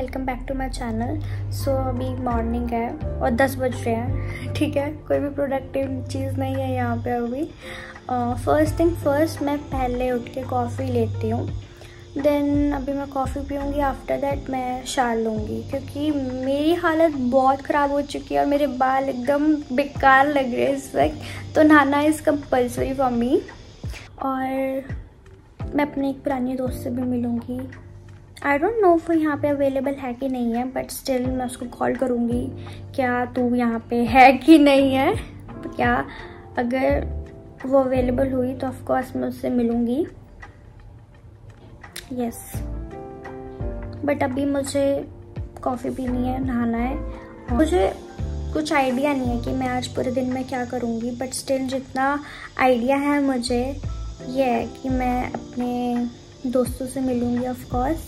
Welcome back to my channel. So अभी morning है और 10 बज रहे हैं। ठीक है, कोई भी प्रोडक्टिव चीज़ नहीं है यहाँ पे अभी। फर्स्ट थिंग फर्स्ट, मैं पहले उठ के कॉफ़ी लेती हूँ। देन अभी मैं कॉफ़ी पीऊँगी। आफ्टर दैट मैं शावर लूँगी क्योंकि मेरी हालत बहुत ख़राब हो चुकी है और मेरे बाल एकदम बेकार लग रहे हैं इस वक्त। तो नहाना इज़ कंपल्सरी फॉर मी। और मैं अपने एक पुरानी दोस्त से भी मिलूँगी। आई डोंट नो वो यहाँ पे अवेलेबल है कि नहीं है, बट स्टिल मैं उसको कॉल करूँगी, क्या तू यहाँ पे है कि नहीं है। क्या अगर वो अवेलेबल हुई तो ऑफकोर्स मैं उससे मिलूँगी। यस, बट अभी मुझे कॉफ़ी पीनी है, नहाना है। मुझे कुछ आइडिया नहीं है कि मैं आज पूरे दिन में क्या करूँगी, बट स्टिल जितना आइडिया है मुझे ये है कि मैं अपने दोस्तों से मिलूँगी। ऑफकोर्स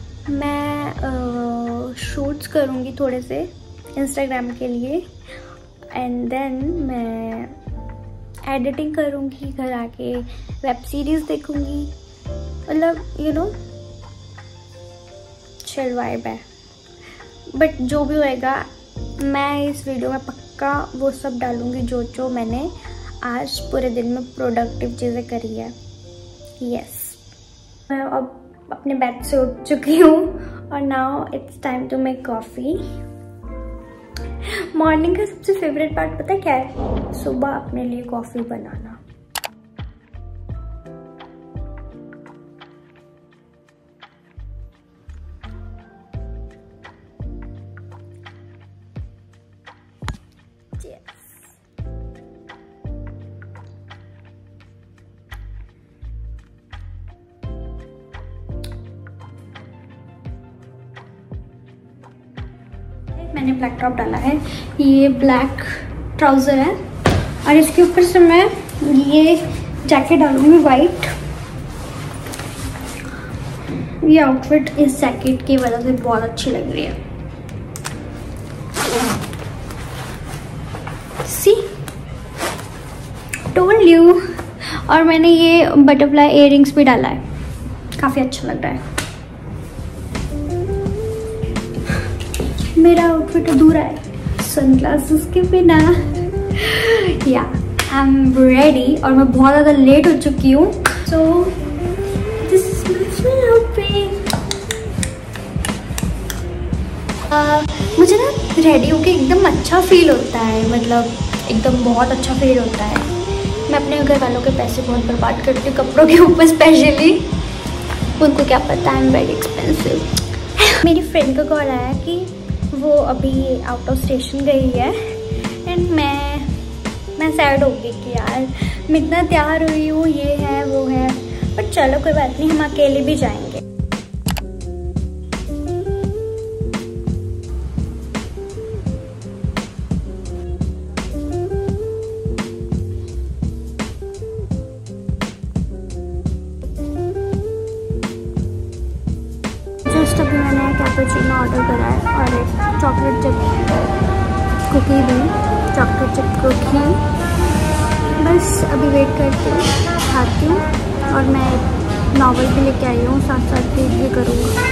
मैं शूट्स करूँगी थोड़े से इंस्टाग्राम के लिए, एंड देन मैं एडिटिंग करूँगी, घर आके वेब सीरीज़ देखूँगी। मतलब यू नो चिल वाइब है। बट जो भी होएगा मैं इस वीडियो में पक्का वो सब डालूँगी जो मैंने आज पूरे दिन में प्रोडक्टिव चीज़ें करी है। यस, मैं अब अपने बेड से उठ चुकी हूँ और now it's time to make coffee. Morning का सबसे फेवरेट पार्ट पता है क्या है? सुबह अपने लिए कॉफ़ी बनाना। मैंने ब्लैक टॉप डाला है, ये ब्लैक ट्राउज़र है और इसके ऊपर से मैं ये जैकेट डालूंगी वाइट। ये आउटफिट इस जैकेट की वजह से बहुत अच्छी लग रही है। See told you. और मैंने ये बटरफ्लाई इयररिंग्स भी डाला है, काफ़ी अच्छा लग रहा है। मेरा आउटफिट अधूरा है सनग्लासेस के बिना। या आई एम रेडी और मैं बहुत ज़्यादा लेट हो चुकी हूँ। So this is my outfit. मुझे ना रेडी होके एकदम अच्छा फील होता है, मतलब एकदम बहुत अच्छा फील होता है। मैं अपने घर वालों के पैसे बहुत बर्बाद करती हूँ कपड़ों के ऊपर स्पेशली। उनको क्या पता आई एम वेरी एक्सपेंसिव। मेरी फ्रेंड का कॉल आया कि वो अभी आउट ऑफ स्टेशन गई है एंड मैं सैड हो गई कि यार मैं इतना तैयार हुई हूँ, ये है वो है। बट चलो कोई बात नहीं, हम अकेले भी जाएंगे। जस्ट अभी मैंने कैपुचिनो ऑर्डर करा है और एक चॉकलेट चिप कुकी भी, चॉकलेट चिप कुकी। बस अभी वेट करती हूँ, खाती हूँ और मैं एक नॉवल भी लेके आई हूँ, साथ साथ रीड भी करूँगा।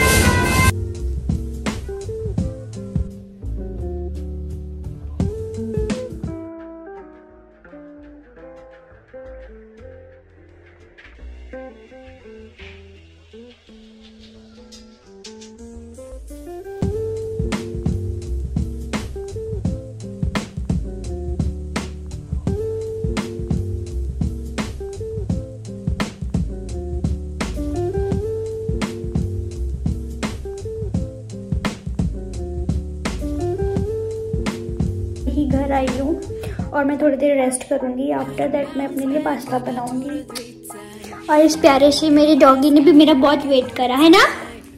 घर आई हूँ और मैं थोड़ी देर रेस्ट करूँगी। आफ्टर दैट मैं अपने लिए पास्ता बनाऊँगी। और इस प्यारे से मेरे डॉगी ने भी मेरा बहुत वेट करा है ना।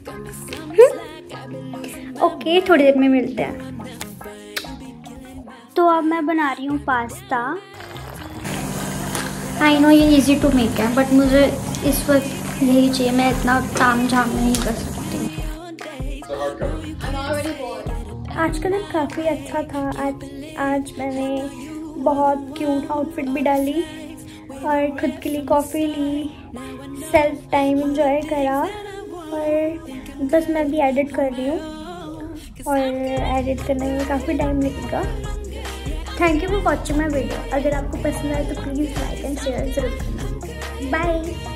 ओके, थोड़ी देर में मिलते हैं। तो अब मैं बना रही हूँ पास्ता। आई नो ये इजी टू मेक है, बट मुझे इस वक्त यही चाहिए। मैं इतना ताम झाम नहीं कर सकती। आज का दिन काफ़ी अच्छा था। आज मैंने बहुत क्यूट आउटफिट भी डाली और खुद के लिए कॉफ़ी ली, सेल्फ टाइम एंजॉय करा और बस मैं भी एडिट कर रही हूँ। और एडिट करने में काफ़ी टाइम लगेगा। Thank you for watching my video. अगर आपको पसंद आए तो प्लीज़ लाइक एंड शेयर ज़रूर करना। बाय।